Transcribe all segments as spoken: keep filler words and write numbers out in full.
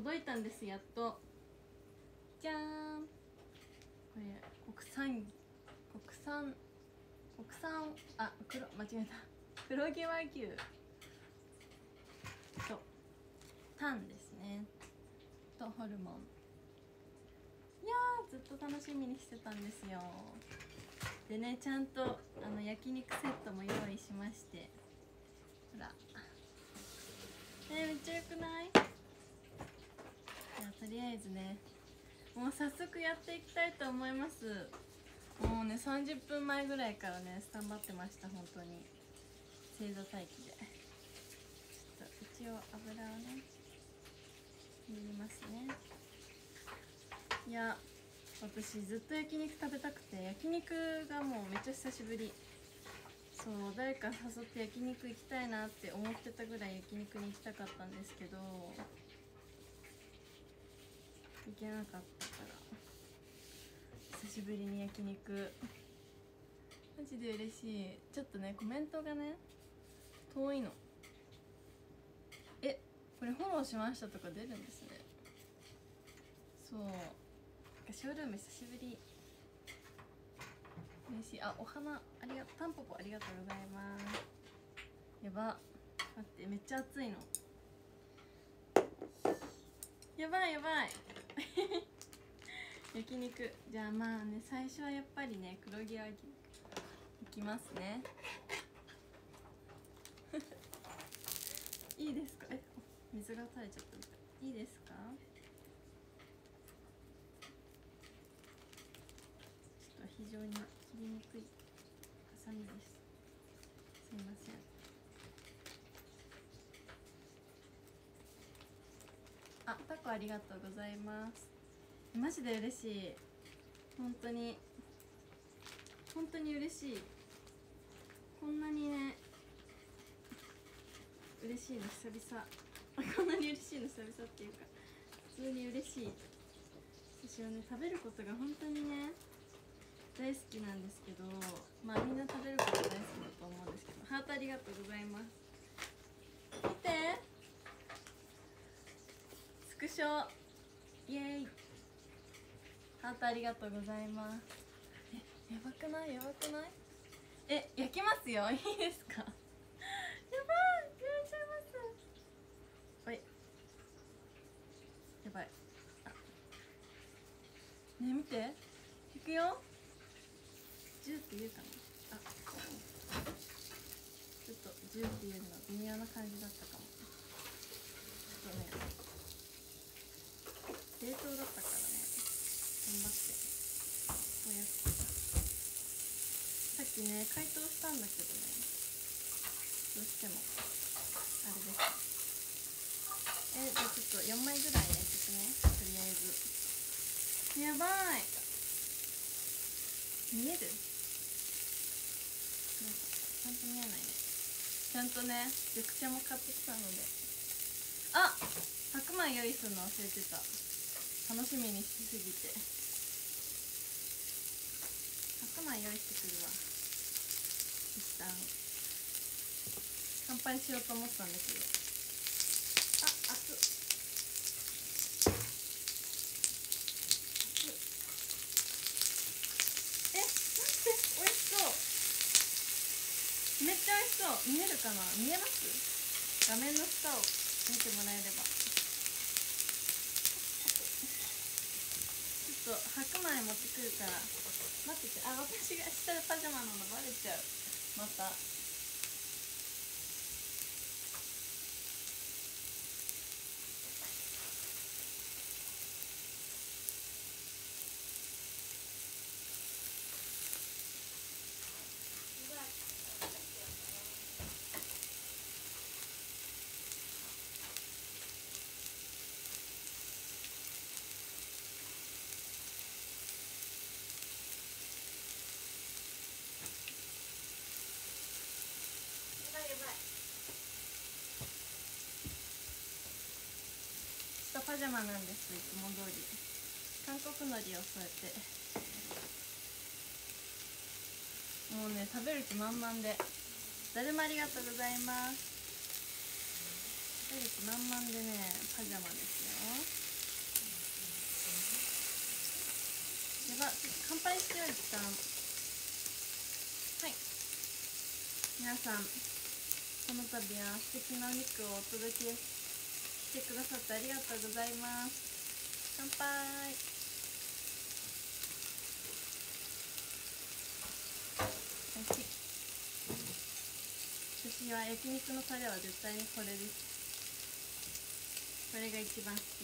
届いたんです。やっとじゃーん。これ国産国産国産あ黒間違えた黒毛和牛とタンですね、とホルモン。いやーずっと楽しみにしてたんですよ。でね、ちゃんとあの焼肉セットも用意しまして、ほらえー、めっちゃよくない？じゃあとりあえずね、もう早速やっていきたいと思います。もうねさんじゅっぷんまえぐらいからねスタンバってました。本当に正座待機で。ちょっと一応油をね塗りますね。いや私ずっと焼肉食べたくて、焼肉がもうめっちゃ久しぶり。そう、誰か誘って焼肉行きたいなって思ってたぐらい焼肉に行きたかったんですけど、行けなかったから久しぶりに焼肉マジで嬉しい。ちょっとねコメントがね遠いの。え、これフォローしましたとか出るんですね。そう、ショールーム久しぶり。嬉しい。あ、お花ありがとう。タンポポありがとうございます。やば、待って、めっちゃ熱いの。やばいやばい焼肉、じゃあまあね、最初はやっぱりね黒毛和牛いきますねいいですか？え、水が垂れちゃったみたい。いいですか？ちょっと非常に切りにくいハサミです。すいません。あ、タコありがとうございます。マジで嬉しい。本当に本当に嬉しい。こんなにね嬉しいの久々こんなに嬉しいの久々っていうか、普通に嬉しい。私はね食べることが本当にね大好きなんですけど、まあみんな食べること大好きだと思うんですけど、ハートありがとうございます。見て、スクショイエーイ。ハートありがとうございます。え、やばくない？やばくない？え、焼きますよ。いいですか？やばい、焼いちゃいます。おい、やばい。あ、ねえ見て、いくよ。じゅうって言うかな。あ、ちょっとじゅうっていうの微妙な感じだったかも。ちょっとね冷凍だったからね、頑張っておやつ。さっきね解凍したんだけどね、どうしてもあれです。え、じゃあちょっとよんまいぐらい焼いてくね、とりあえず。やばい、見える？なんかちゃんと見えないね。ちゃんとね緑茶も買ってきたので。あ、白米用意するの忘れてた。楽しみにしすぎて。白米用意してくるわ。一旦乾杯しようと思ったんだけど、あ、熱っ。え、待って、美味しそう。めっちゃ美味しそう。見えるかな？見えます？画面の下を見てもらえれば。ちょっと白米持ってくるから待ってて。あ、私が下でパジャマなのバレちゃう。また。パジャマなんです。いつも通り韓国海苔を添えて、もうね食べる気満々で。だるまありがとうございます。食べる気満々でねパジャマですよ。 一旦、はい、皆さんこの度は素敵なお肉をお届けしてくださってありがとうございます。乾杯。おいしい。私は焼肉のタレは絶対にこれです。これが一番好き。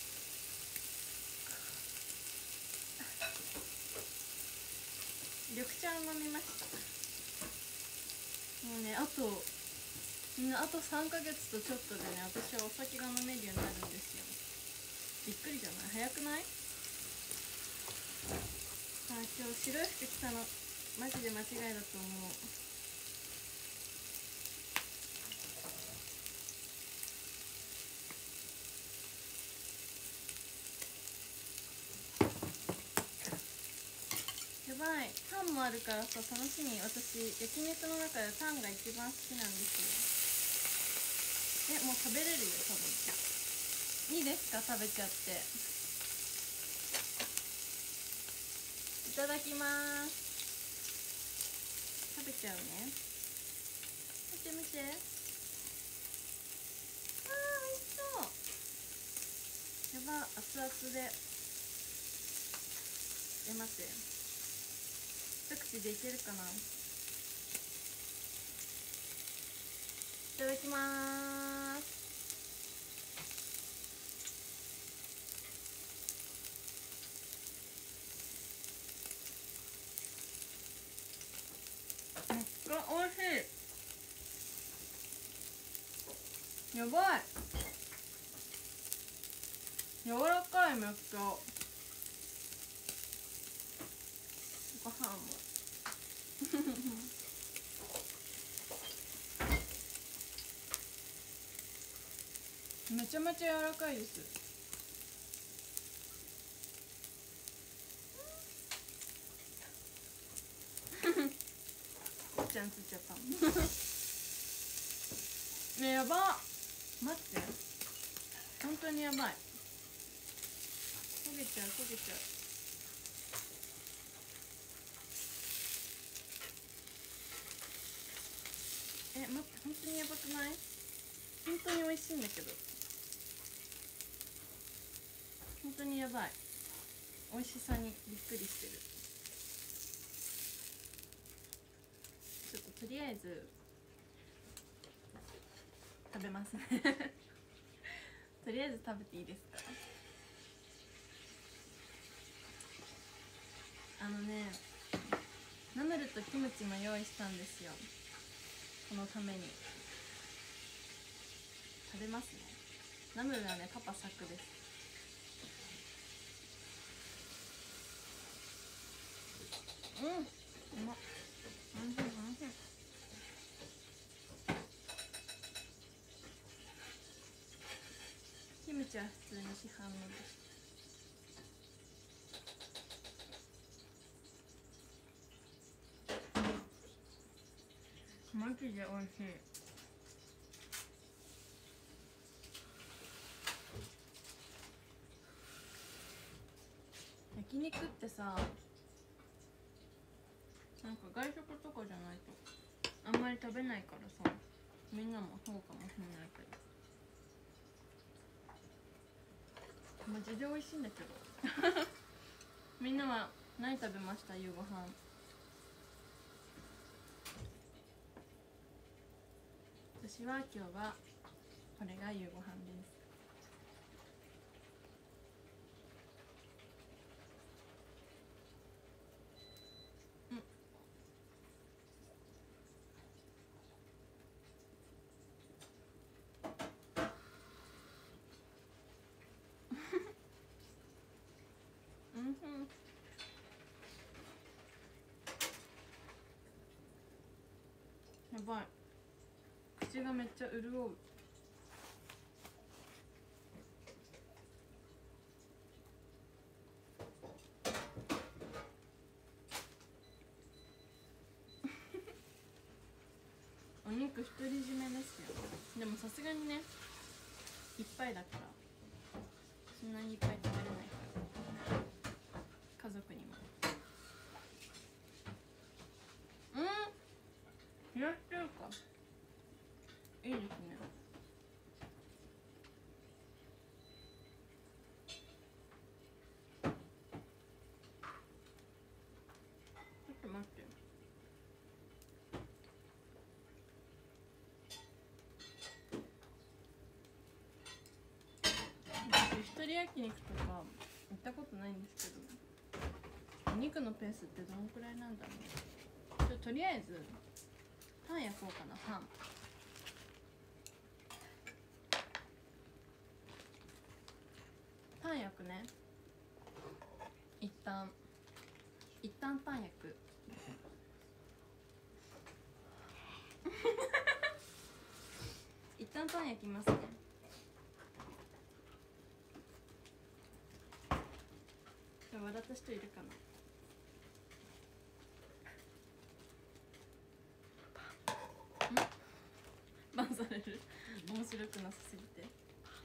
緑茶を飲みました。もうね、あとみんなあとさんかげつとちょっとでね、私はお酒が飲めるようになるんですよ。びっくりじゃない？早くない？あ、今日白い服着たのマジで間違いだと思う。やばい、タンもあるからさ、楽しみ。私焼肉の中でタンが一番好きなんですよ。え、もう食べれるよ多分。いいですか？食べちゃって。いただきまーす。食べちゃうね。見て見て。あー、美味しそう。やば、熱々で。え、待って、一口でいけるかな。いただきまーす。めっちゃ美味しい。やばい、柔らかい。めっちゃご飯もめちゃめちゃ柔らかいです。ちゃんついちゃったね。やば、待って、本当にやばい。焦げちゃう焦げちゃう。え、待って、本当にやばくない？本当に美味しいんだけど、本当にやばい。美味しさにびっくりしてる。ちょっととりあえず食べますねとりあえず食べていいですか？あのね、ナムルとキムチも用意したんですよ、このために。食べますね。ナムルはね、パパ作です。うん、うまっ。おいしいおいしい。キムチは普通に市販のです。マジでおいしい。焼肉ってさ、なんか外食とかじゃないとあんまり食べないからさ、みんなもそうかもしれないけど、マジで美味しいんだけどみんなは何食べました？夕ご飯。私は今日はこれが夕ご飯です。うん、うん、やばい、口がめっちゃ潤う。お肉独り占めですよ。でもさすがにね、いっぱいだからそんなにいっぱい食べれないから、家族にも。 冷やし中華いいですね。ちょっと待って。私一人焼肉とか行ったことないんですけど、お肉のペースってどのくらいなんだろう。ちょとりあえずパン焼こうかな。パンパン焼くね。一旦一旦パン焼く一旦パン焼きますね。じゃあ笑った人いるかな。バンされる。面白くなさすぎて。ん？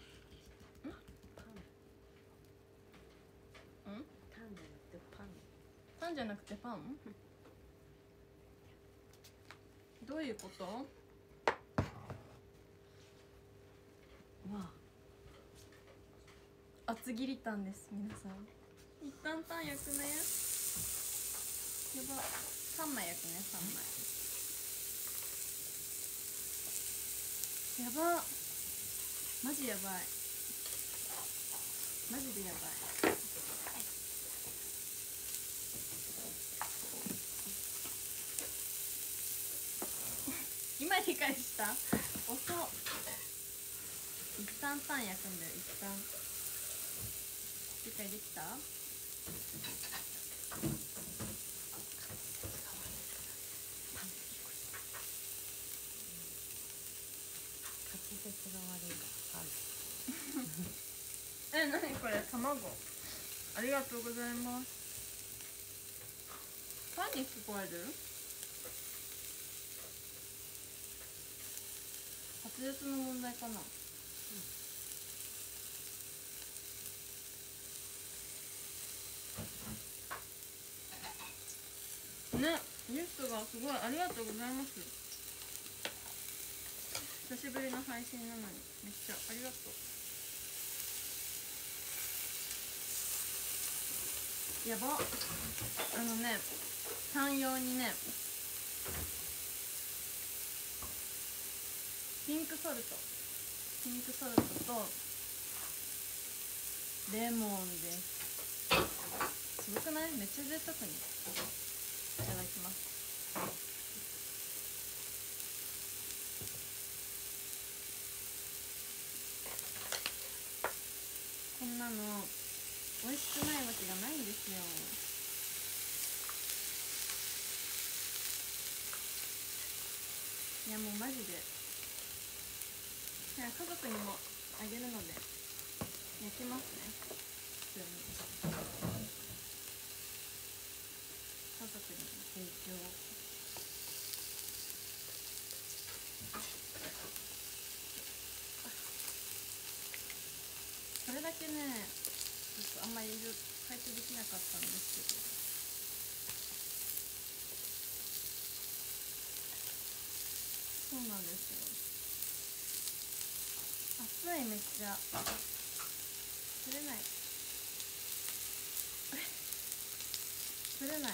パン。ん？タンじゃなくてパン？どういうこと？わあ。厚切りタンです皆さん。一旦タン焼くね。やば。三枚焼くね三枚。やば。マジやばい。マジでやばい。今理解した。遅っ。一旦タン焼くんだよ。一旦理解できた？滑舌が悪いからえ、なにこれ卵。ありがとうございます。パンに聞こえる？滑舌の問題かな。うん、ね、ゲストがすごいありがとうございます。久しぶりの配信なのにめっちゃありがとう。やば。あのね、タン用にねピンクソルトピンクソルトとレモンです。すごくない？めっちゃ贅沢に。いただきます。こんなの美味しくないわけがないんですよ。いやもうマジで、いや家族にもあげるので焼きますね。普通に家族に提供。それだけねちょっとあんまり回答できなかったんですけど、そうなんですよ。熱い。めっちゃ取れない取れない。ちょっ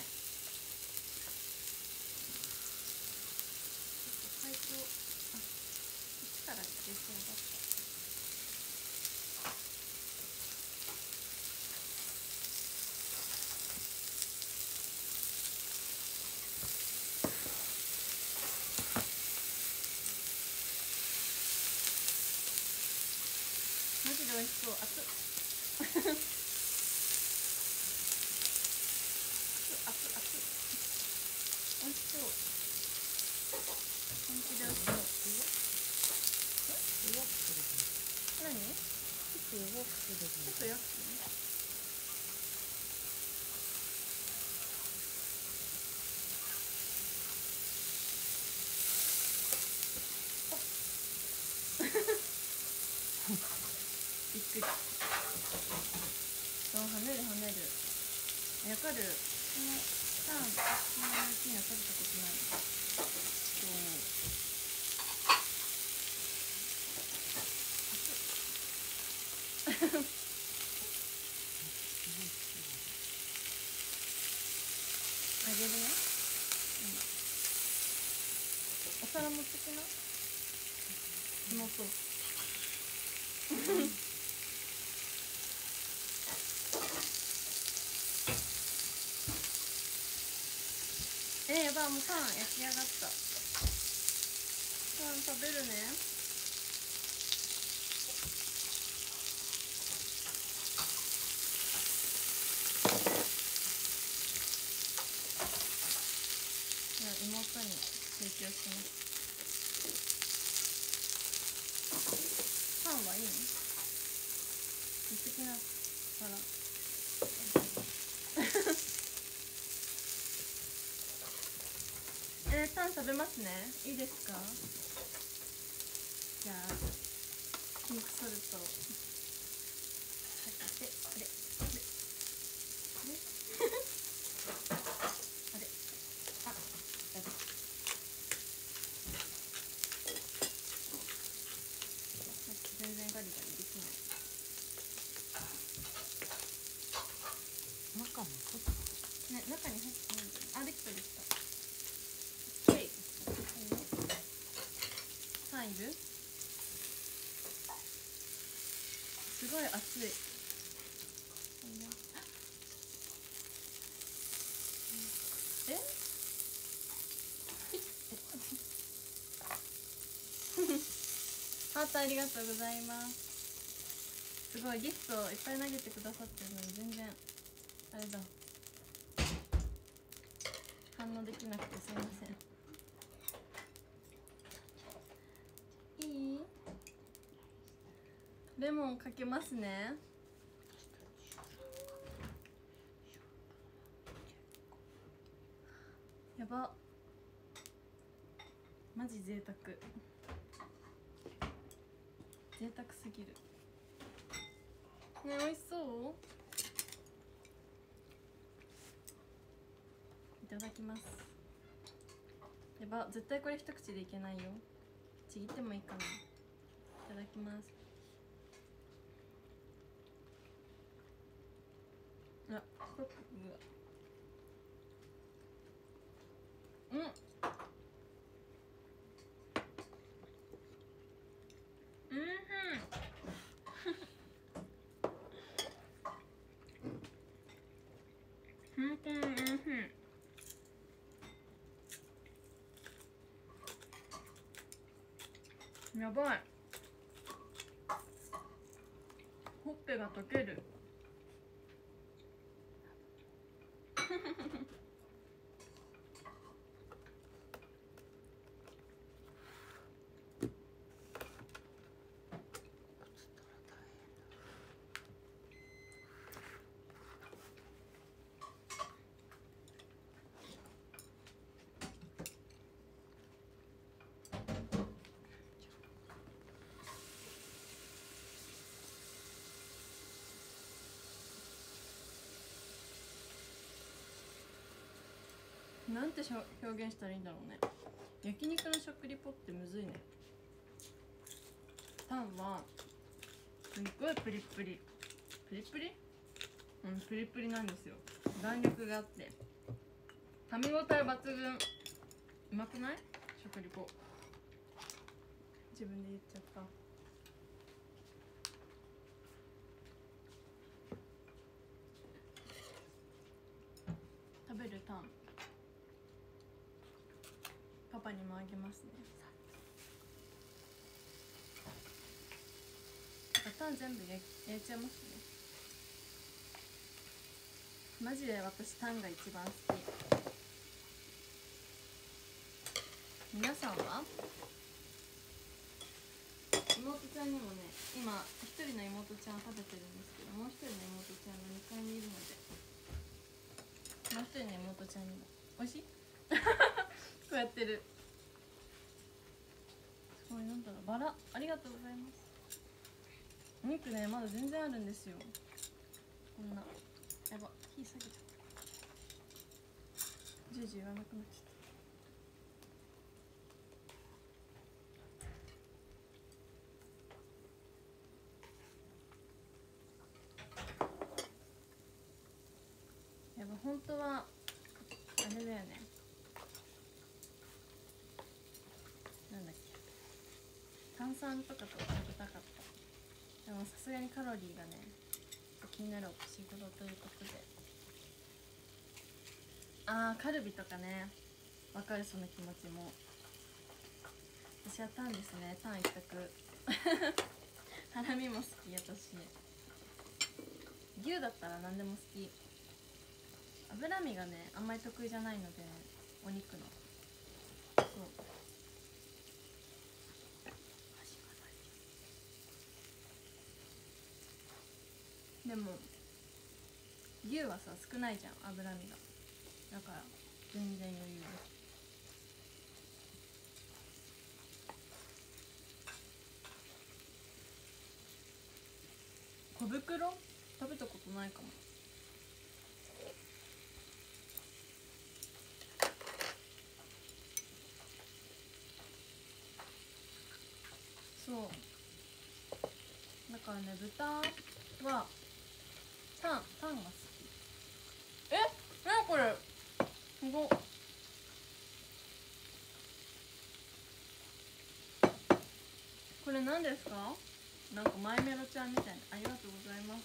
と解凍、あ、一から出そうだった。マジで美味しそう。熱っ熱っ熱っ熱っ。美味しそう。本気で美味しそう。何？ちょっと弱くする。ちょっと弱くする。びっくり。そう、跳ねる跳ねる。わかる。このタン、この焼きの食べたことない。 あげるね。お皿持ってきな。妹。えー、やばい、もうパン焼き上がった。パン食べるね。妹に提供します。パンはいいの？持ってきな。ほら。えー、パン食べますね。いいですか？じゃあピンクソルトをかけて、あれあれあれあれあ、やば。全然ガリガリできない。 中もちょっとね、中に入ってないんだね。あ、できたできた。オッケー。パンいる？すごい熱い。え？ハートありがとうございます。すごいギフトをいっぱい投げてくださってるのに全然あれだ、反応できなくてすいません。いい？レモンかけますね。やば、マジ贅沢、贅沢すぎるね。美味しそう。いただきます。やば、絶対これ一口でいけないよ。ちぎってもいいかな。いただきます。あ、コップがうん、うんふん本当にうんふん。やばい、ほっぺが溶ける。なんてしょ表現したらいいんだろうね。焼肉の食リポってむずいね。パンはすっごいプリップリプリップリうんプリップリなんですよ。弾力があって噛み応え抜群。うまくない？食リポ自分で言っちゃった。食べるタンパパにもあげますね。タン全部焼いちゃいますね。マジで私タンが一番好き。皆さんは？妹ちゃんにもね、今一人の妹ちゃん食べてるんですけど、もう一人の妹ちゃんがにかいにいるので、もう一人の妹ちゃんにもおいしい？こうやってる。すごい、なんだろう、バラありがとうございます。お肉ね、まだ全然あるんですよ。こんな、やば、火下げちゃった。ジュージュー言わなくなっちゃった。 本当はあれだよね、なんだっけ、炭酸とかと食べたかった。でもさすがにカロリーがね気になるお仕事ということで、あーカルビとかね、わかるその気持ちも。私はタンですね、タン一択ハラミも好き。私牛だったら何でも好き。脂身がねあんまり得意じゃないので、お肉のそうでも牛はさ少ないじゃん脂身が、だから全然余裕です。小袋食べたことないかも。そうだからね、豚はタンタンが好き。え、なにこれ、すごっ。これ何ですか？なんかマイメロちゃんみたいな。ありがとうございます。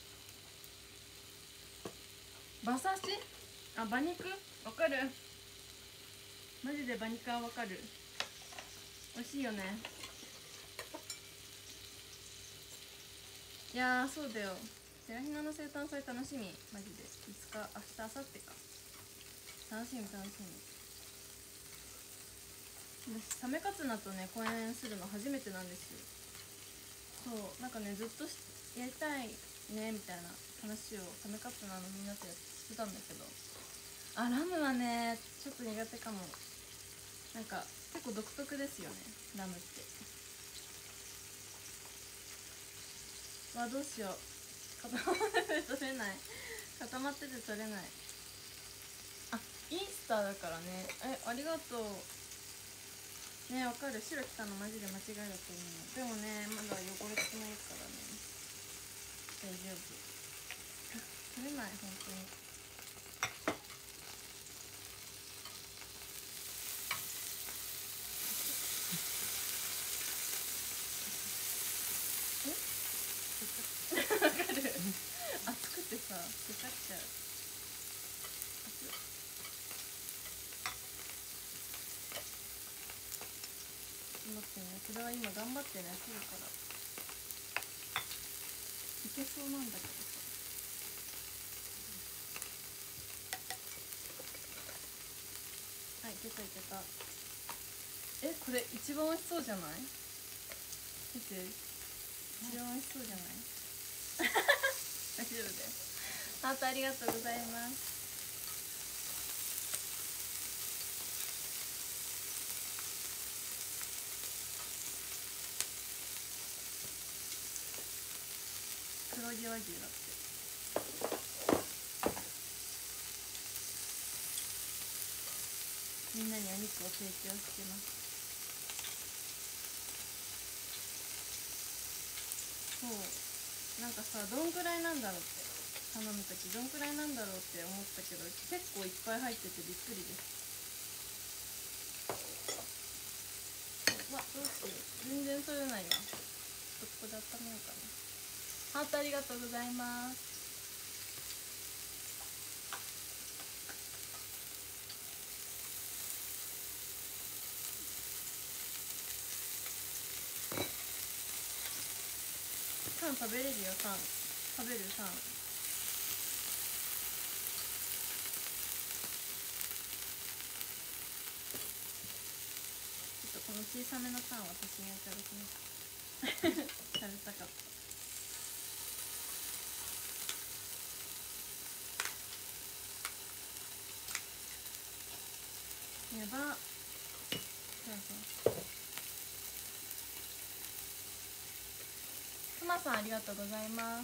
馬刺し、あ、馬肉わかる。マジで馬肉はわかる。美味しいよね。いやーそうだよ、セラヒナの生誕祭楽しみ。マジでいつか、明日、明後日か。楽しみ楽しみ。私サメカツナとね公演するの初めてなんですよ。そうなんかね、ずっとやりたいねみたいな話をサメカツナのみんなとやってたんだけど、あ、ラムはねちょっと苦手かも。なんか結構独特ですよね、ラムって。わ、どうしよう、固まってて取れない、固まってて取れない。あ、イースターだからね。え、ありがとうね。わかる、白来たのマジで間違いだと思う。でもねまだ汚れてないからね大丈夫。取れない本当に。わかる熱くてさ出ちゃっちゃう。待ってね、これは今頑張ってねするからいけそうなんだけどさ。はい、いけたいけた。え、これ一番美味しそうじゃない？見て、一番美味しそうじゃない？大丈夫です。ハートありがとうございます。黒毛和牛だって。みんなにお肉を提供してます。そうなんかさ、どんくらいなんだろうって、頼むときどんくらいなんだろうって思ったけど、結構いっぱい入っててびっくりです。わ、どうしよう、全然取れないわ。ちょっとここで温めようかな。ハートありがとうございます。タン食べれるよ、タン食べる。タンちょっとこの小さめのタンを私にいただきます食べたかった。やば。そうそう、くまさんありがとうございます。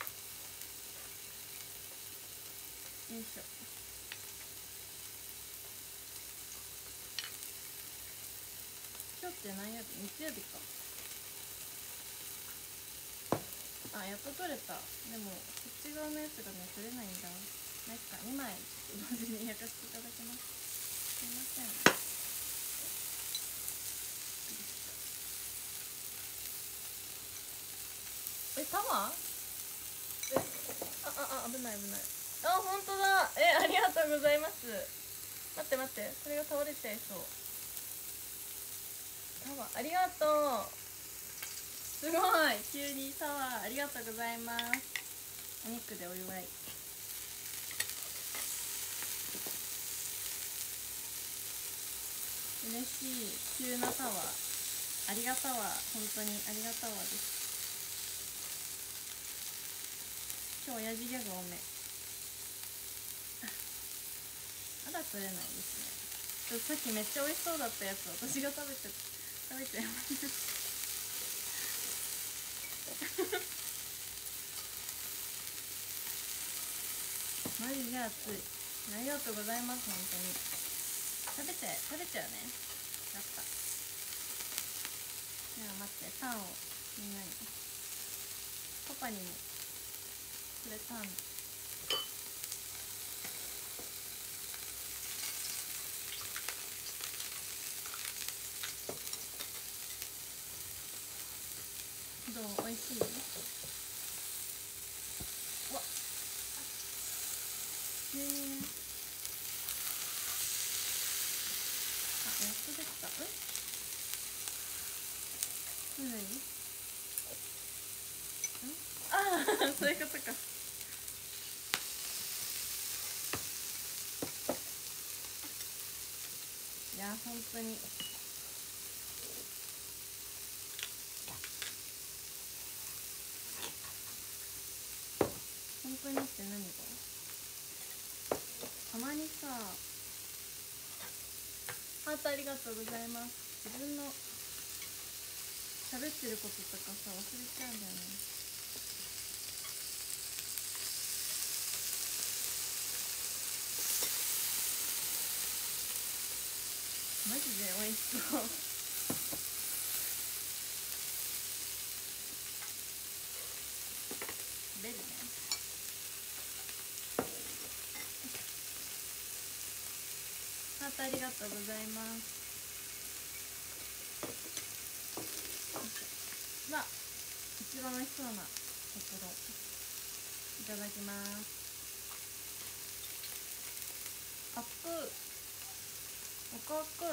よいしょ。今日って何曜日？日曜日か。あ、やっと取れた。でもこっち側のやつがね取れないんだ。 なんかにまい同時に焼かせていただきます。すいません。え、タワー？え、あ、あ、あ、危ない危ない。あ、本当だ。え、ありがとうございます。待って待って、それが倒れちゃいそう。タワーありがとう。すごい、急にタワーありがとうございます。お肉でお祝い。嬉しい。急なタワーありがたわ。本当にありがたわです。今日親父ギャグ多め。まだ取れないですね。ちょっとさっきめっちゃ美味しそうだったやつ私が食べて食べちゃいましたマジで熱い。ありがとうございます。本当に食べて食べちゃうね。やった。じゃあ待って、タンをみんなに、パパにもこれタン。どう？美味しい？うわっ、急にね。あ、やっとできた。え？何？ん？ああそういうことか。いや本当に本当にって何が？たまにさ、ハートありがとうございます。自分の喋ってることとかさ忘れちゃうんだよね。マジで美味しそうベルね。ハートありがとうございます。まあ一番美味しそうなところいただきます。アップおかく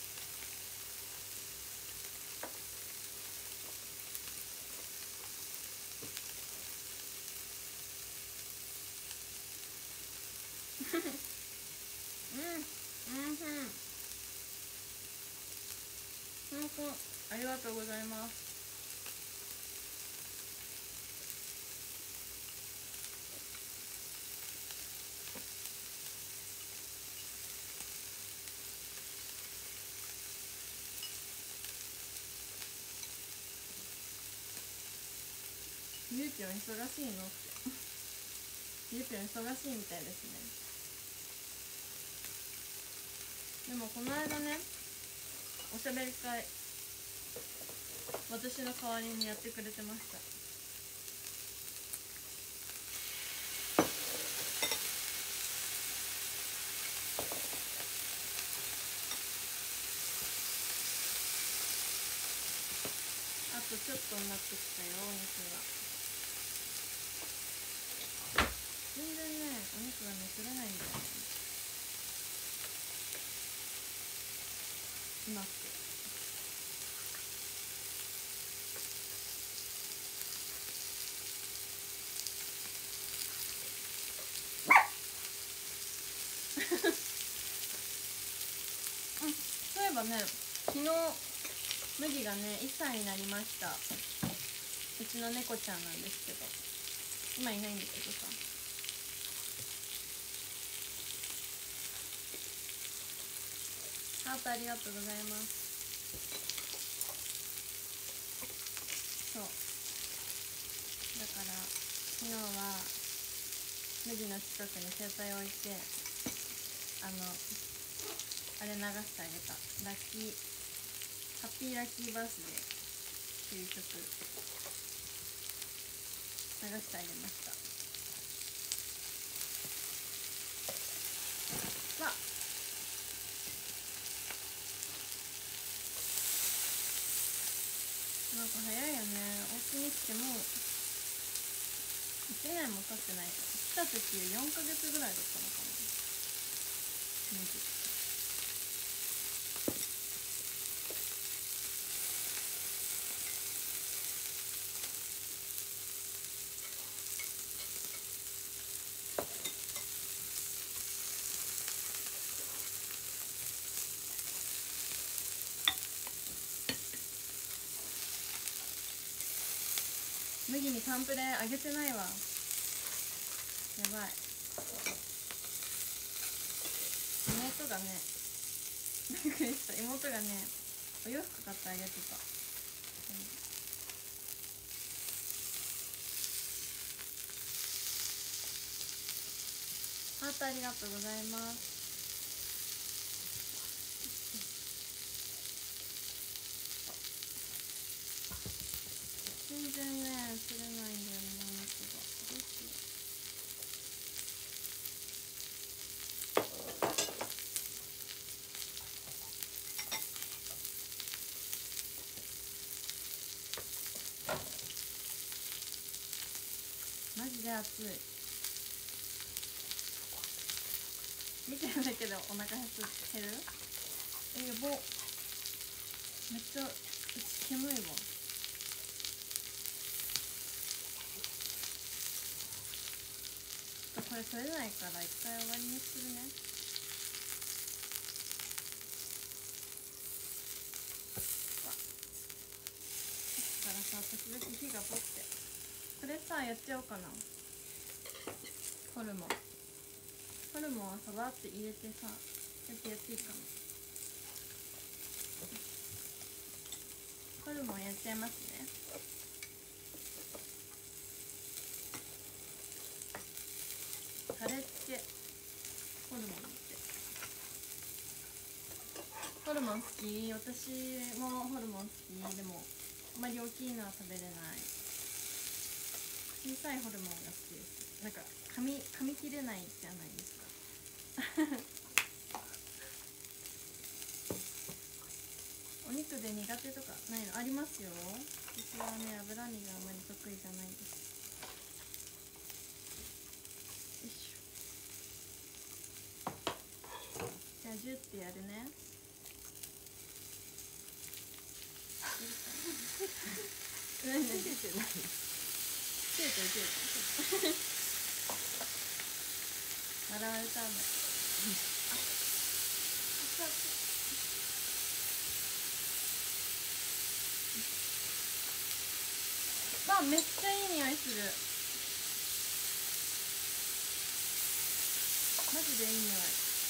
うんうんふんふんふんありがとうございます。ゆうぴょん忙しいのってゆうぴょん忙しいみたいですね。でもこの間ね、おしゃべり会私の代わりにやってくれてました。あとちょっとになってきたよ、お肉が。全然ね、お肉がね、取れないんだよね、うまく。うん、そういえばね、昨日麦がねいっさいになりました。うちの猫ちゃんなんですけど、今いないんだけどさ。ハートありがとうございます。そうだから昨日は麦の近くに携帯を置いて、あのあれ流してあげた。ラッキーハッピーラッキーバースデーっていう曲流してあげました。 わっ、なんか早いよね。お家に来てもういちねんも経ってない。来た時よんかげつぐらいだったのかな。麦にタンプレあげてないわ。やばい。妹がねびっくりした。妹がねお洋服買ってあげてた、うん、ハートありがとうございます。全然ね釣れないんだよね、お肉が。どうしよう。マジで暑い。見てるだけでお腹減る。え、やば。めっちゃうち煙いわ。これ取れないから一回終わりにするね。だからさ、時々火がポッて。これさ、やっちゃおうかな。ホルモンホルモンをさばって入れてさ、やってやっていいかな。ホルモンやっちゃいますね。タレってホルモンってホルモン好き。私もホルモン好き。でもあまり大きいのは食べれない。小さいホルモンが好きです。なんか噛み噛み切れないじゃないですかお肉で苦手とかないの？ありますよ。私はね、脂身があまり得意じゃないです。よいしょ。じゃあジュってやるね。何何？切れてない。切れてる切れてる。笑われたんだ。あ、めっちゃいい匂いする。マジでいい匂い。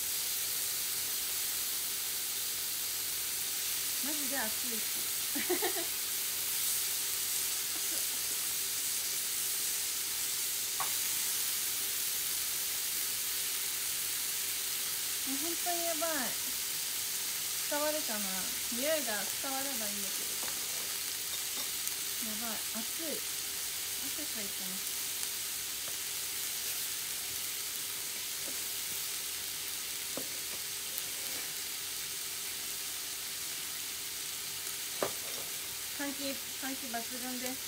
マジで熱いしもう本当にやばい。伝わるかな。匂いが伝わればいいんだけど。やばい、熱い。汗かいてます。換気換気抜群です。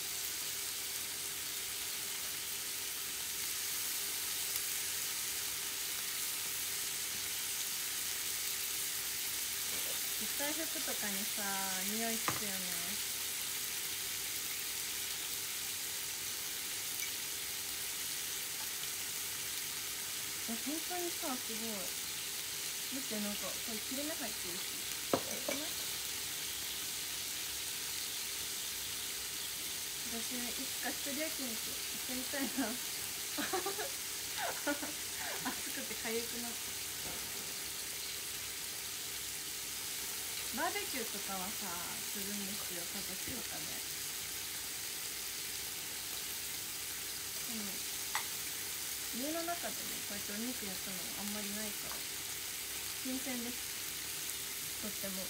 絶対服とかにさ、匂いつくよね。え、本当にさ、すごい。見て、なんかこれ切れ目入ってるし。え、これ私いつか一人焼肉行ってみたいな暑くてかゆくなって。バーベキューとかはさするんですよ、家族とかで。でも家の中でね、こうやってお肉焼くのあんまりないから新鮮です、とっても。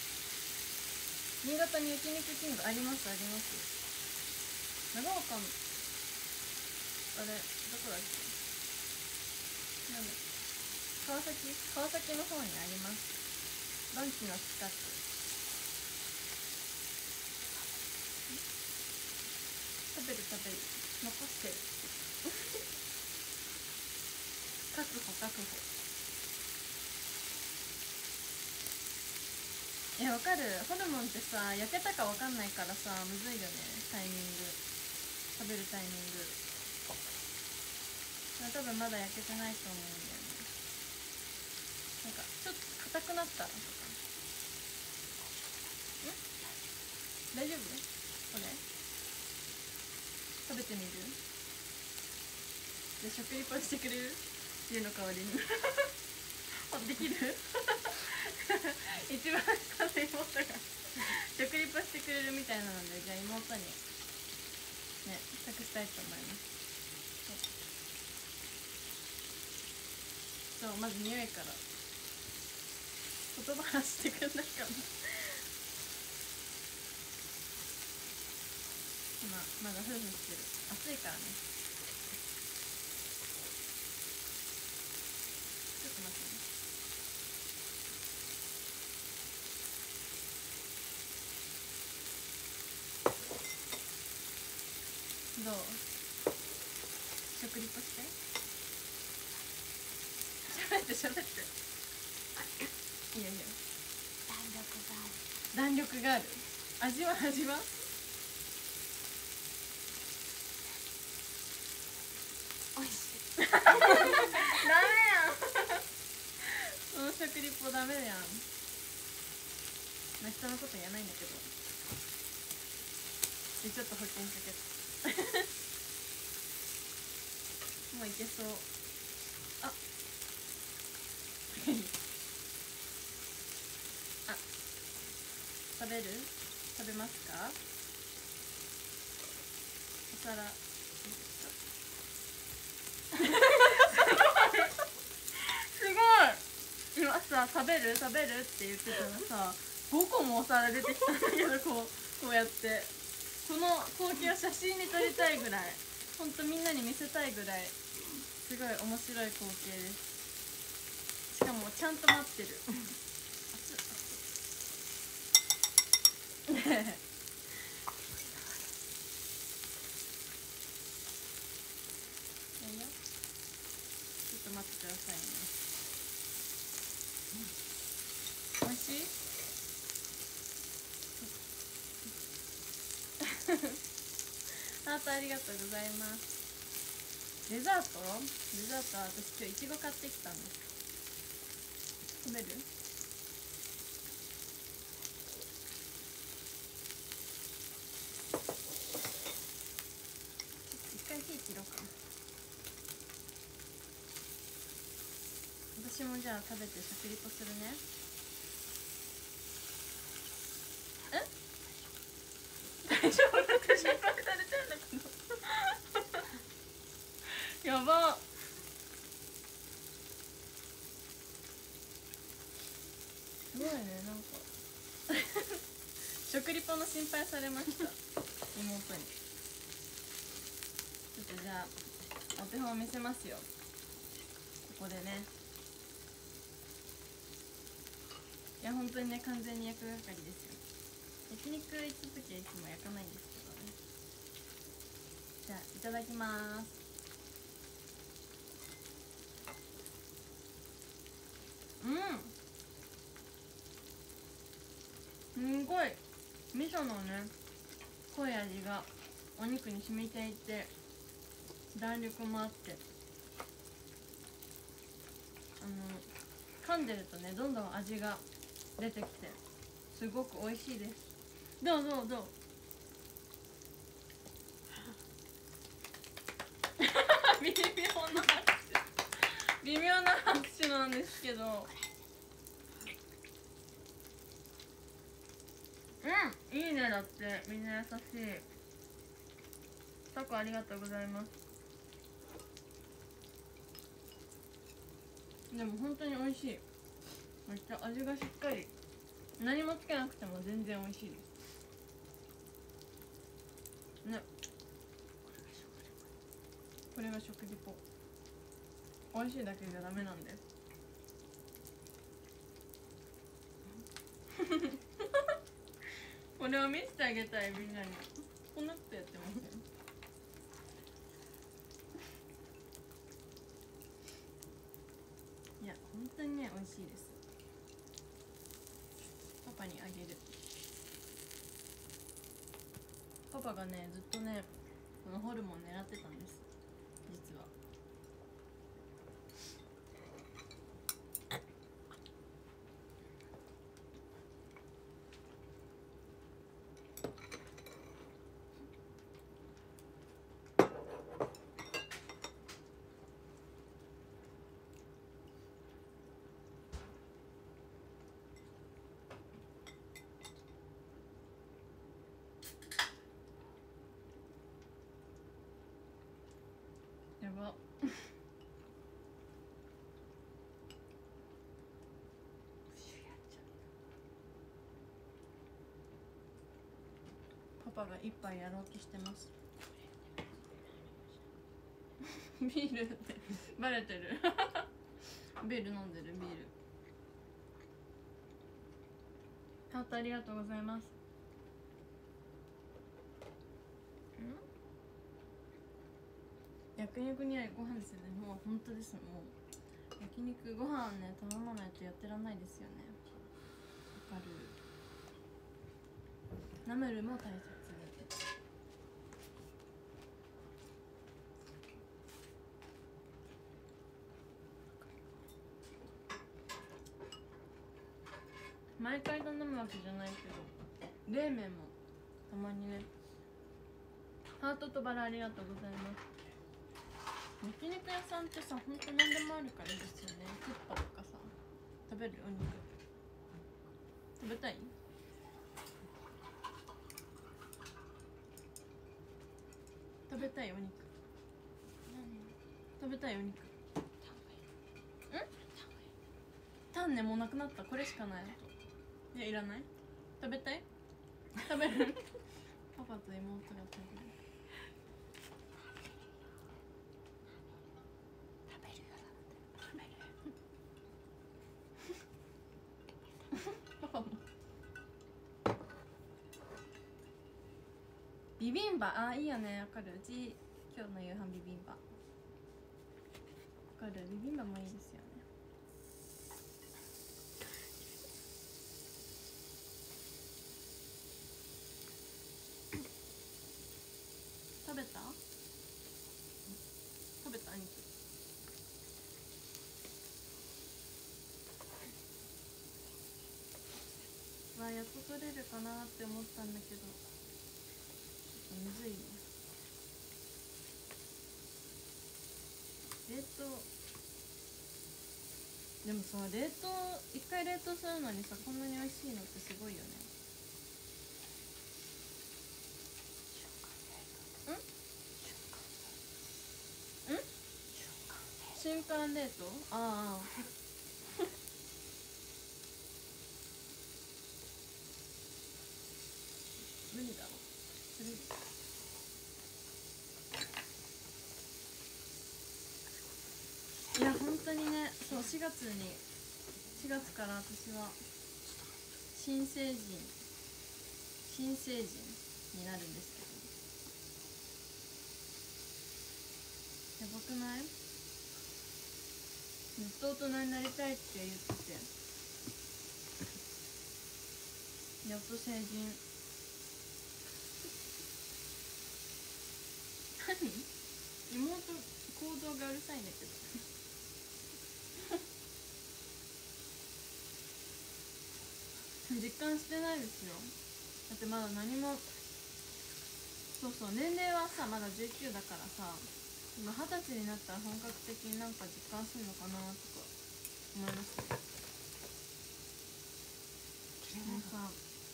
新潟に焼肉キングありますあります。長岡あれどこだっけ、なんだ、川崎川崎の方にあります。ドンキの近く。食べる食べる、残してる確保確保。え、わかる。ホルモンってさ、焼けたかわかんないからさ、むずいよね、タイミング、食べるタイミング。多分まだ焼けてないと思うんだよね。なんかちょっと硬くなったとか。ん大丈夫？これ食べてみる？じゃあ食リポしてくれる？家の代わりにできる一番下の妹が食リポしてくれるみたいなので、じゃあ妹にね託したいと思います。そう、まず匂いから言葉発してくれないかな今まだフーフーしてる。暑いからね。ちょっと待ってね。どう？食リポして喋って喋っていいよいいよ。弾力がある。弾力がある。味は味はおいしいダメやんその食リポダメやん。まあ人のこと言わないんだけど、でちょっと保険かけたもういけそう。ああ、食べる？食べますか？お皿すごい。今さ、食べる食べるって言ってたらさ、ごこもお皿出てきたんだけど、こうこうやってこの光景を写真に撮りたいぐらい、ほんとみんなに見せたいぐらいすごい面白い光景です。しかもちゃんと待ってるねえちょっと待ってくださいね。おいしい？ハートありがとうございます。デザート？デザートは私今日いちご買ってきたんです。食べる？一回火切ろうか。私もじゃあ食べて食リポするね。え？大丈夫だって心配されてんだけどやばっ。すごいね、なんか食リポの心配されました妹に。ちょっとじゃあお手本見せますよ。ここでね、いや本当にね、完全に焼く係ですよ。焼肉行った時はいつも焼かないんですけどね。じゃあいただきます。うん、すごい味噌のね濃い味がお肉に染みていて、弾力もあって、あの噛んでるとねどんどん味が出てきてすごく美味しいです。どうどうどう微妙な拍手微妙な拍手なんですけど、うん、いいね。だってみんな優しい。タコありがとうございます。でも本当に美味しい。めっちゃ味がしっかり、何もつけなくても全然美味しいですね。ここれが食リポ。美味しいだけじゃダメなんだよ。これを見せてあげたいみんなに。こんなことやってますよ。いや本当にね美味しいです。パパにあげる。パパがねずっとねこのホルモン狙ってたんです実は。やばパパが一杯やろうとしてます。ビールってバレてるビール飲んでる。ビールハートありがとうございます。焼肉にはご飯ですよね。もう本当です。もう焼肉ご飯ね頼まないとやってらんないですよね。わかる。ナムルも大切。毎回頼むわけじゃないけど冷麺もたまにね。ハートとバラありがとうございます。焼肉屋さんってさ、ほんと何でもあるからいいですよね。クッパとかさ、食べるお肉食べたい？食べたいお肉。食べたいお肉。ん？タンね、もうなくなった。これしかない。いや、いらない？食べたい？食べる？パパと妹が食べる。ビビンバ、あ、いいよね。わかる。うち今日の夕飯ビビンバ。わかる。ビビンバもいいですよね。食べた？食べた？肉。わあ、やっと取れるかなって思ったんだけど、ちょっとむずいね。冷凍でもさ、冷凍一回冷凍するのにさ、こんなに美味しいのってすごいよね。ん？ん？瞬間冷凍？ああ無理だろそれ。いや本当にね、そうしがつにしがつから私は新成人新成人になるんですけど、やばくない？ずっと大人になりたいって言ってて、やっと成人。何？妹行動がうるさいんだけど実感してないですよ。だってまだ何も。そうそう、年齢はさまだじゅうきゅうだからさ、今二十歳になったら本格的になんか実感するのかなとか思いますね。もうさ、ん？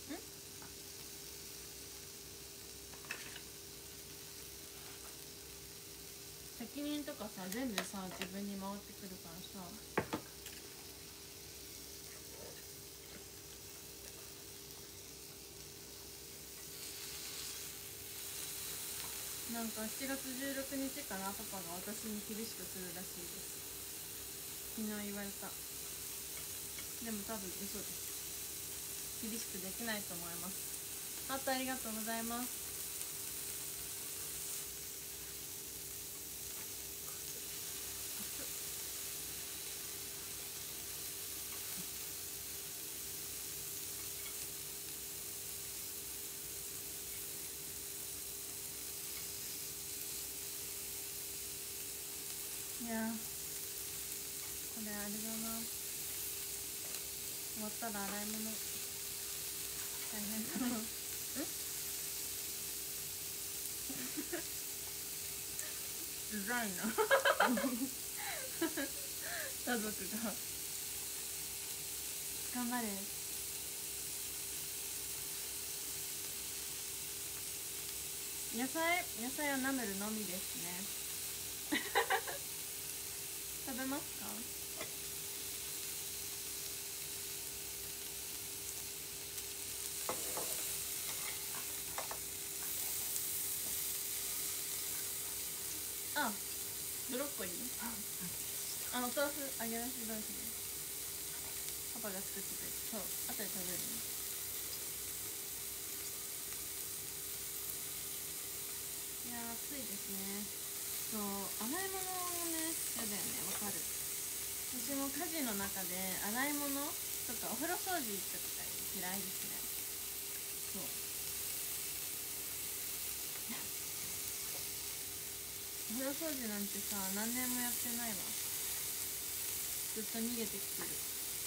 責任とかさ全部さ自分に回ってくるからさ、 なんかしちがつじゅうろくにちからパパが私に厳しくするらしいです。昨日言われた。でも多分嘘です。厳しくできないと思います。あとありがとうございます。いやこれあれだな、終わったら洗い物大変だな。んうざいな家族が頑張れ。野菜野菜はナムルのみですね食べますか？あ、ブロッコリーあ、お豆腐揚げ出し豆腐ね。パパが作ってくれて、そう、後で食べるね。いやー暑いですね。そう、洗い物もね嫌だよね。わかる。私も家事の中で洗い物とかお風呂掃除とか嫌いですね。そうお風呂掃除なんてさ何年もやってないわ。ずっと逃げてきてる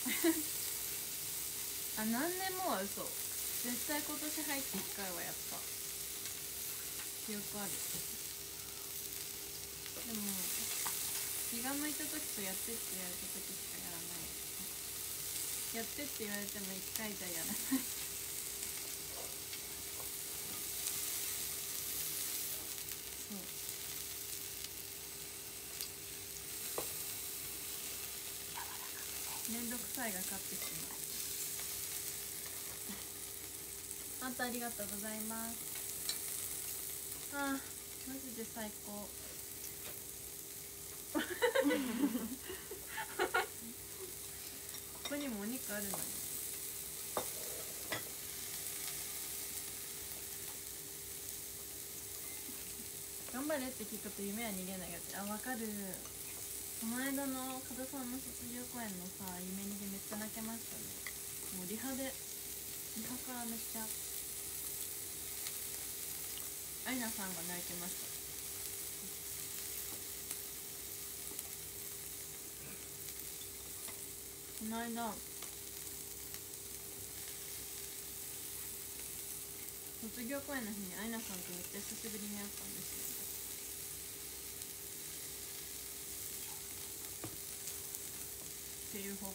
あ、何年もは嘘。絶対今年入っていっかいはやった記憶ある。でも気が向いた時とやってって言われた時しかやらない。やってって言われてもいっかいじゃやらないそうめんどくさいが勝ってしまうあんたありがとうございます。あーマジで最高ここにもお肉あるのに。頑張れって聞くと夢は逃げないやつ。あ、わかる。この間の加田さんの卒業公演のさ夢逃げめっちゃ泣けましたね。もうリハでリハからめっちゃアイナさんが泣いてました。この間卒業公演の日にアイナさんとめっちゃ久しぶりに会ったんですよ。っていう報告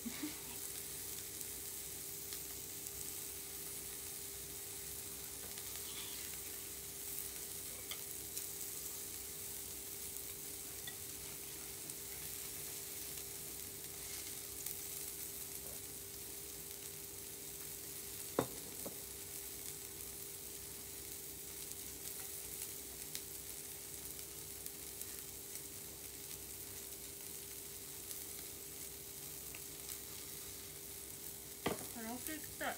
カラオケ行きたい。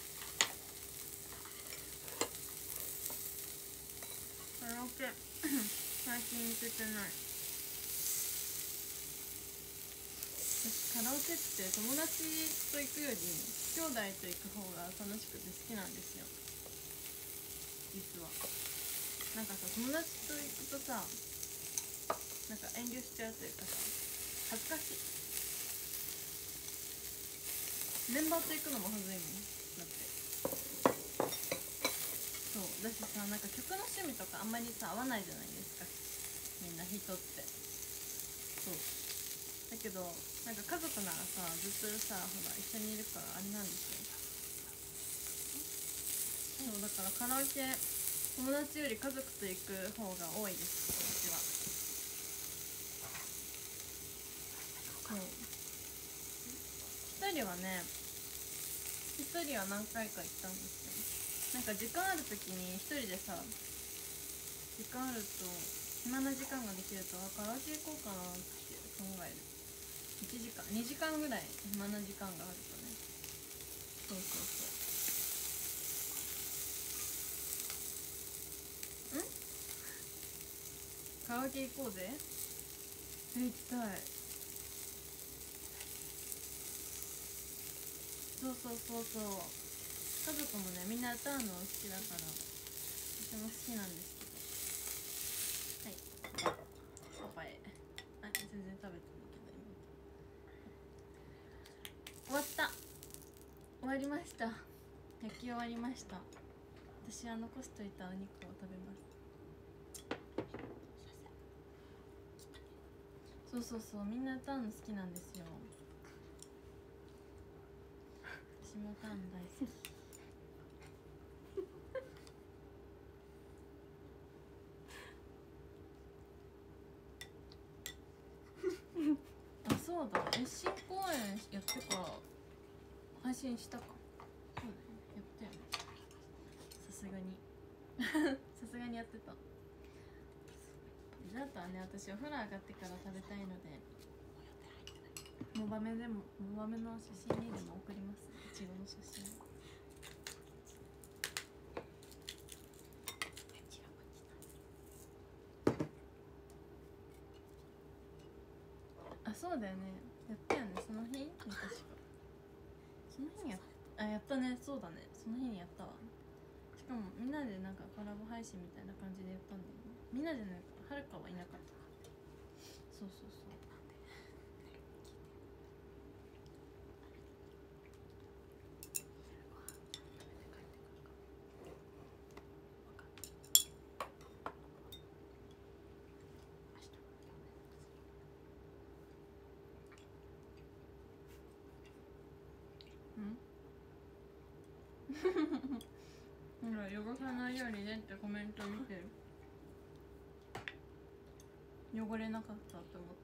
カラオケ最近行けてない。私カラオケって友達と行くより兄弟と行く方が楽しくて好きなんですよ実は。なんかさ友達と行くとさなんか遠慮しちゃうというかさ恥ずかしい。メンバーと行くのも恥ずいもんだって。そうだしさなんか曲の趣味とかあんまりさ合わないじゃないですかみんな人って。そうだけどなんか家族ならさずっとさほら一緒にいるからあれなんですよ。そうだからカラオケ友達より家族と行く方が多いです私は。そう一人はね一人は何回か行ったんですよ。なんか時間ある時に一人でさ時間あると暇な時間ができるとカラオケ行こうかなって考える。いちじかんにじかんぐらい暇な時間があるとね。そうそうそう。んカラオケ行こうぜ。え行きたい。そうそうそうそう。家族もねみんな歌うの好きだから私も好きなんですけど。はいパパへ。あ全然食べてるけど今終わった。終わりました。焼き終わりました。私は残しといたお肉を食べます。そうそうそうみんな歌うの好きなんですよ。私も歌うの大好き。あそうだえ新公演やってから配信したか。そうだよねやったよね。さすがにさすがにやってた。だったらね私お風呂上がってから食べたいのでモバメでもモバメの写真にでも送りますね。いちごの写真。あそうだよねやったよねその日に確かその日にやっあやったねそうだねその日にやったわ。しかもみんなでなんかコラボ配信みたいな感じでやったんだよね。みんなでなんかはるかはいなかった。そうそうそうほら汚さないようにねってコメント見てる。汚れなかったと思って。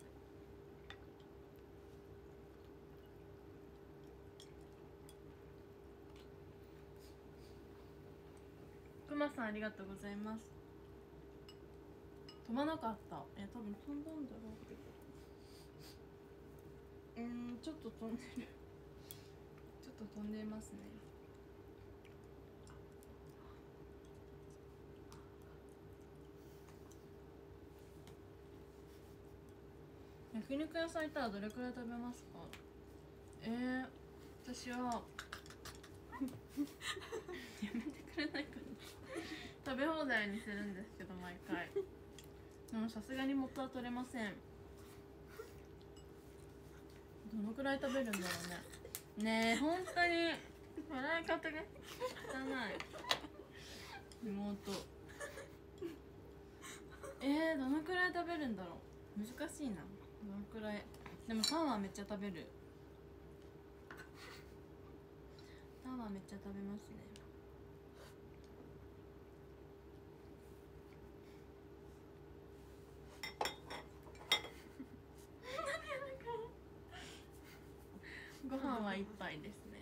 くまさんありがとうございます。飛ばなかった。いや多分飛んだんだろうけど。うーんちょっと飛んでるちょっと飛んでますね。焼肉屋さん行ったらどれくらい食べますか。えー、私はやめてくれないかな食べ放題にするんですけど毎回でもさすがに元は取れません。どのくらい食べるんだろうね。ねえ本当に笑い方が汚い妹。えー、どのくらい食べるんだろう。難しいな。どのくらいでもタンはめっちゃ食べる。タンはめっちゃ食べますね。ご飯は一杯ですね。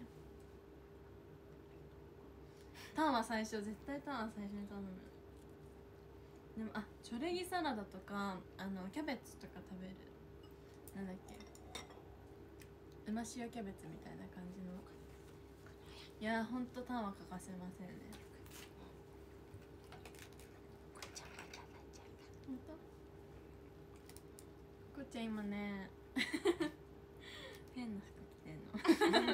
タンは最初絶対タンは最初に頼む。でもあチョレギサラダとかあのキャベツとか食べる。なんだっけうま塩キャベツみたいな感じの。いやほんとタンは欠かせませんね。ほんとこっちゃん今ね変な服着てんの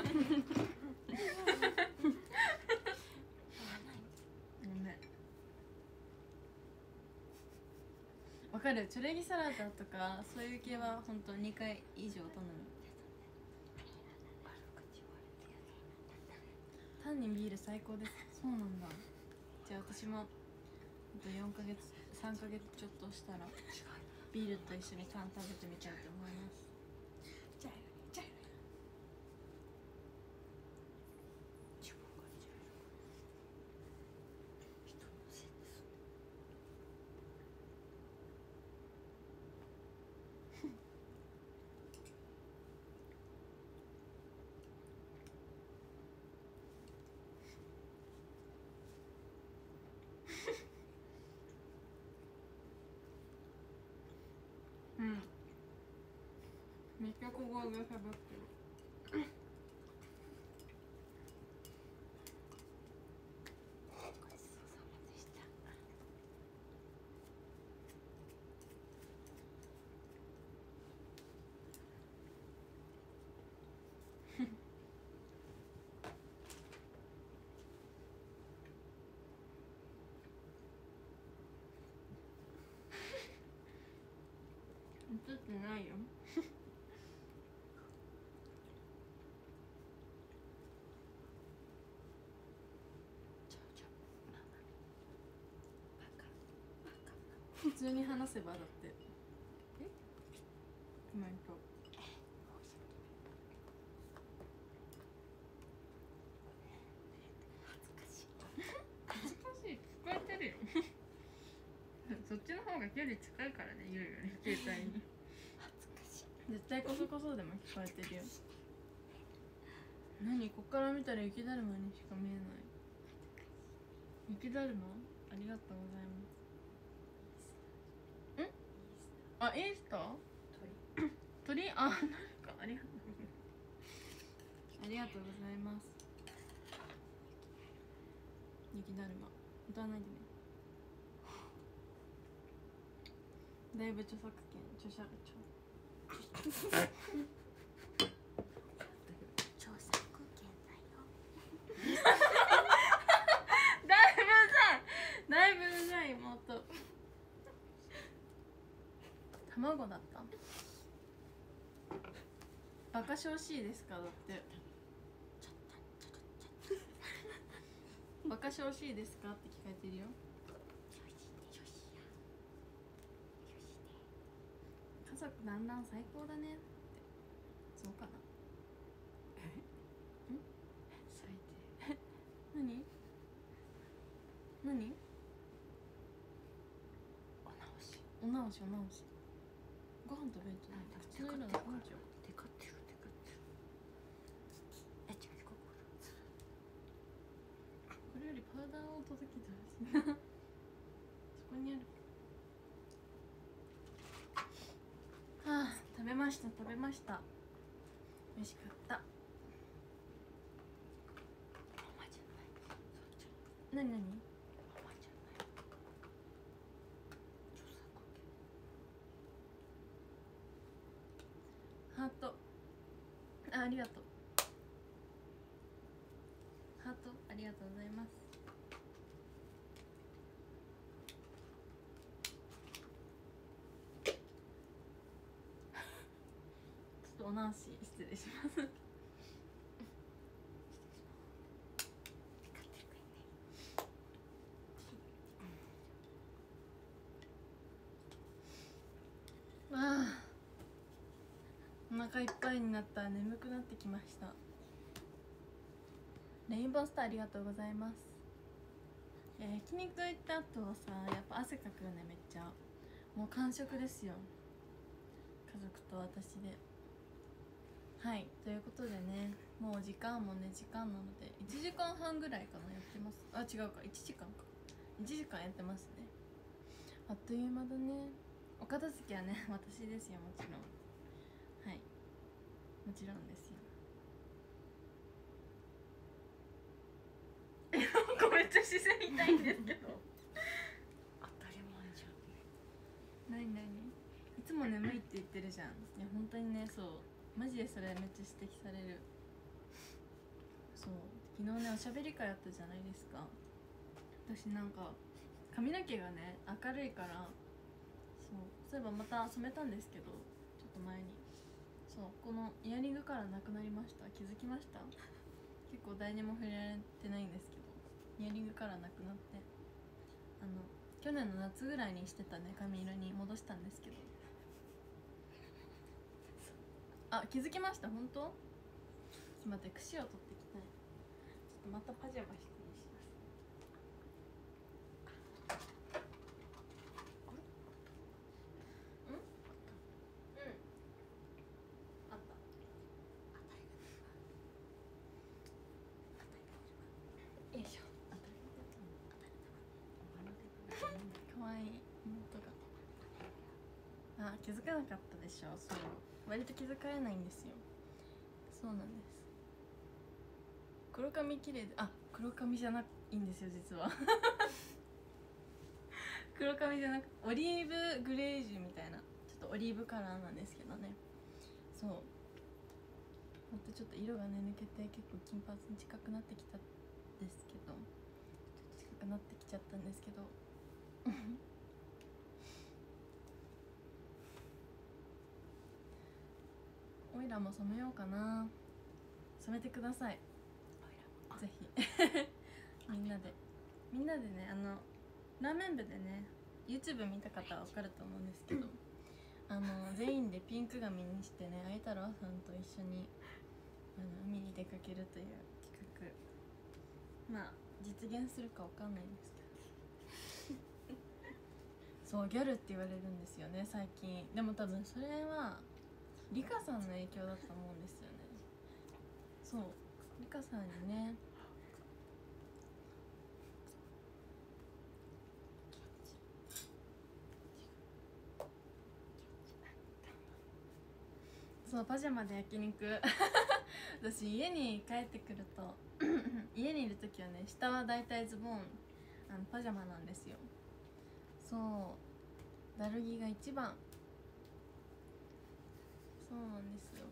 ごめん。わかるチョレギサラダとかそういう系はほんとにかい以上頼む。タンにビール最高です。そうなんだ。じゃあ私もあとよんかげつさんかげつちょっとしたらビールと一緒にタン食べてみたいと思います。 逆語で喋ってる。映ってないよ。普通に話せばだって。え？コメント。恥ずかしい。聞こえてるよ。そっちの方が距離近いからね、言うより携帯に。絶対こそこそでも聞こえてるよ。何、こっから見たら雪だるまにしか見えない。雪だるま、ありがとうございます。ん？あ、イースター？鳥？鳥？あ、なんかありがとうありがとうございます。雪だるま歌わないでね。だいぶ著作権、著者著著作権だよ。だいぶうざい、だいぶうざい妹。卵だった。バカ少子ですかだって。バカ少子ですかって聞かれてるよ。家族団らん最高だねって。そうかな。え？ん？最低。何？何？お直しお直しお直し。ご飯食べるとないで口の色なくなっちゃう。テカってるテカってる。え、違う、こここれよりパウダーを届けてほしいな。そこにある。はあ、食べました食べました。美味しかった。なになに？ハート。あ、ありがとう。ハートありがとうございます。ちょっとお直し失礼します。ああ、お腹いっぱいになった。眠くなってきました。レインボースターありがとうございます。いや、焼肉行った後はさ、やっぱ汗かくよね、めっちゃ。もう完食ですよ、家族と私で。はい、ということでね、もう時間もね時間なのでいちじかんはんぐらいかな、やってます。あ、違うか、いちじかんか、いちじかんやってますね。あっという間だね。お片付けはね私ですよ、もちろん。はい、もちろんですよ。え、なんかめっちゃ自然痛いんですけど。当たり前じゃん。なになに、いつも眠いって言ってるじゃん。いや本当にね、そうマジでそれめっちゃ指摘される。そう昨日ねおしゃべり会あったじゃないですか。私なんか髪の毛がね明るいから、そうそういえばまた染めたんですけど、ちょっと前に。そうこのイヤリングからなくなりました。気づきました？結構誰にも触れられてないんですけど、イヤリングからなくなって、あの去年の夏ぐらいにしてたね髪色に戻したんですけど。あ、気づきました？本当？ちょっと待って、櫛を取ってきたい。ちょっとまたパジャマ失礼します。うん？うん。あった。よいしょ。かわいい妹が。あ、気づかなかったでしょ。そう割と気づかれないんですよ。そうなんです。黒髪綺麗で、あ、黒髪じゃないんですよ実は黒髪じゃなくオリーブグレージュみたいな、ちょっとオリーブカラーなんですけどね。そう、ほんとちょっと色がね抜けて結構金髪に近くなってきたんですけど、ちょっと近くなってきちゃったんですけどオイラも染めようかな。染めてくださいぜひみんなでみんなでね、あのラーメン部でね YouTube 見た方は分かると思うんですけどあの全員でピンク髪にしてね、あいたろうさんと一緒にあの海に出かけるという企画、まあ実現するか分かんないんですけどそうギャルって言われるんですよね最近。でも多分それはリカさんの影響だと思うんですよね。そうリカさんにねそうパジャマで焼肉私家に帰ってくると家にいる時はね下はだいたいズボンあのパジャマなんですよ。そうだるぎが一番そうなんですよ。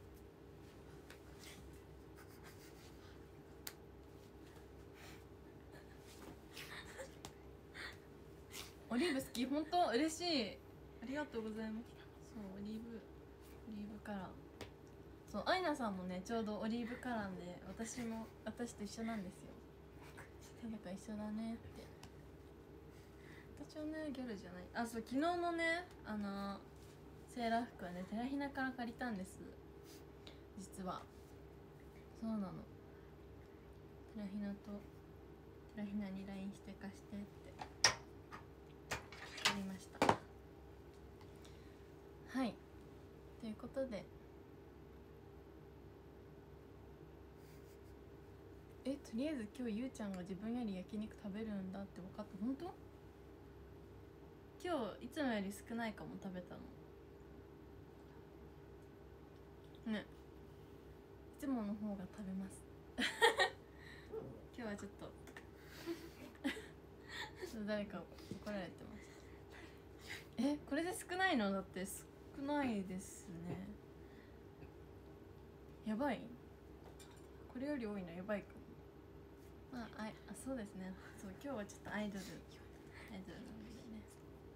オリーブ好き、本当嬉しい、ありがとうございます。そうオリーブオリーブカラー、そうアイナさんもねちょうどオリーブカラーで、私も私と一緒なんですよ。誰か一緒だねって。私はねギャルじゃない。あ、そう昨日のねあのセーラー服はねテラヒナから借りたんです実は。そうなの、テラヒナとテラヒナに ライン して貸してって借りました。はいということで、えとりあえず今日ゆうちゃんが自分より焼肉食べるんだって分かった。本当？今日いつもより少ないかも食べたのね。いつもの方が食べます今日はちょっと誰か怒られてます。えこれで少ないの？だって少ないですね。やばい、これより多いのやばいかも。まあ、ああそうですね。そう今日はちょっとアイドルアイドルなのでね。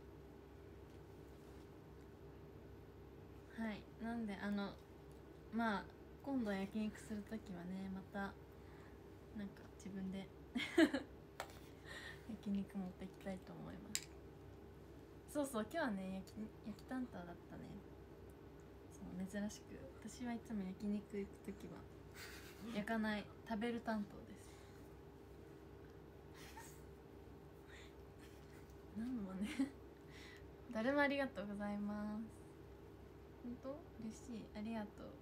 はいなんであのまあ今度焼肉するときはねまたなんか自分で焼肉持っていきたいと思います。そうそう今日はね焼き焼き担当だったね。そう珍しく私はいつも焼肉行くときは焼かない食べる担当です。なんもね誰もありがとうございます。本当嬉しい、ありがとう。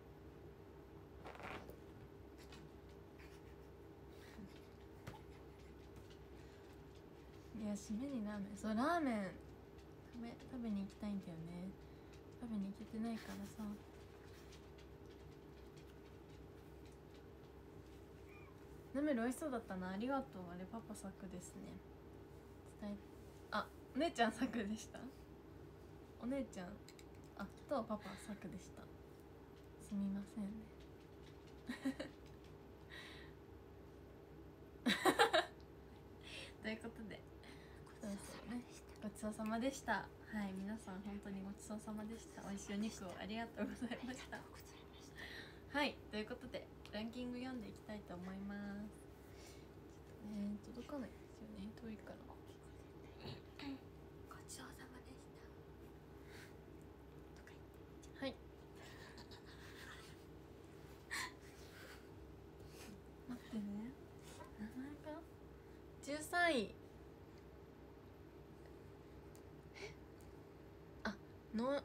いや締めにラーメン、そうラーメン食べ食べに行きたいんだよね。食べに行けてないからさ。ナムル美味しそうだったな、ありがとう。あれパパ作ですね。伝えあお姉ちゃん作でした。お姉ちゃんあとパパ作でした。すみませんねということでそうそうねごちそうさまでした。はい、皆さん本当にごちそうさまでした。美味しいお肉をありがとうございました。はい、ということでランキング読んでいきたいと思います。ちょっとね届かないですよね、遠いから。 ごちそうさまでしたはい。待ってね、名前がじゅうさんいあの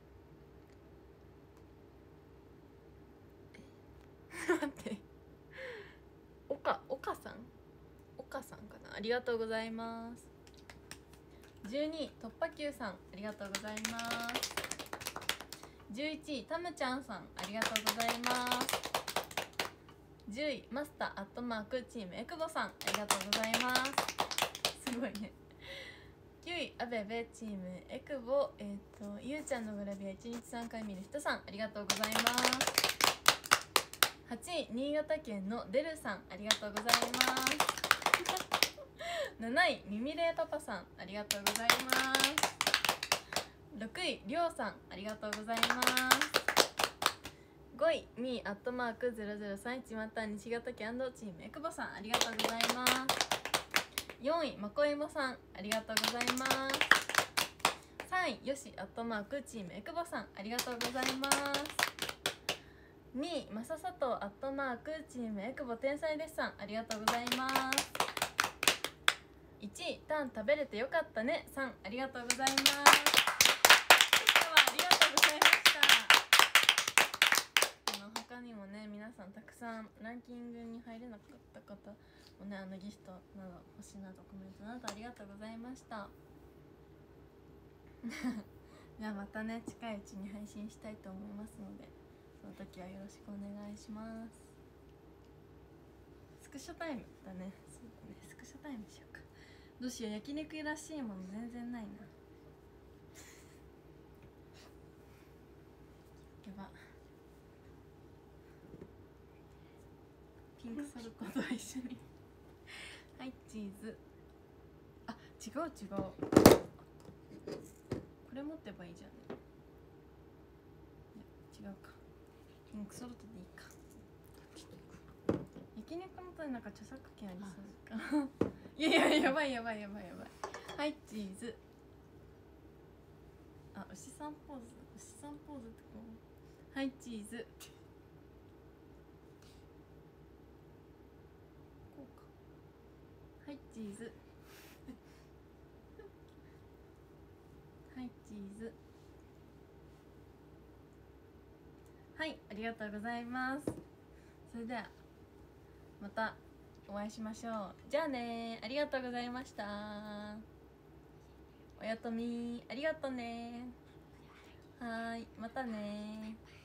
待って岡岡さん岡さんかな、ありがとうございます。じゅうにい突破球さんありがとうございます。 じゅういちいたむちゃんさん、ありがとうございます。じゅういマスターアットマークチームエクボさん、ありがとうございます。すごいね。きゅういアベベチームエクボ、えっ、ー、とゆうちゃんのグラビアいちにちさんかい見る人さん、ありがとうございます。はちい新潟県のデルさん、ありがとうございます。なないミミレイパパさん、ありがとうございます。ろくいりょうさん、ありがとうございます。ごいみーアットマークゼロゼロさんいちまた西潟県チームエクボさん、ありがとうございます。よんいまこいもさん、ありがとうございます。さんいよしアットマークチームエクボさん、ありがとうございます。にいまささとアットマークチームエクボ天才ですさん、ありがとうございます。いちいタン食べれてよかったねさん、ありがとうございます。今日はありがとうございました。あの他にもね、皆さんたくさんランキングに入れなかった方もね、あのギフトなど星などコメントなどありがとうございました。ではまたね、近いうちに配信したいと思いますので、その時はよろしくお願いします。スクショタイムだね。そうだね、スクショタイムしようか。どうしよう、焼肉らしいもの全然ないな。やば、ピンクソルトと一緒にはい、チーズ。あ、違う違う、これ持ってばいいじゃんね。いや違うか、ピンクソルトでいいか。焼肉のとになんか著作権ありそうかいやいや、やばいやばいやばいやばい。はい、チーズ。あ、牛さんポーズ、牛さんポーズってこう。はい、チーズ。こうか。はい、チーズ。はい、チーズ。はい、ありがとうございます。それではまたお会いしましょう。じゃあね、ありがとうございました。おやとみありがとね。はーい、またね。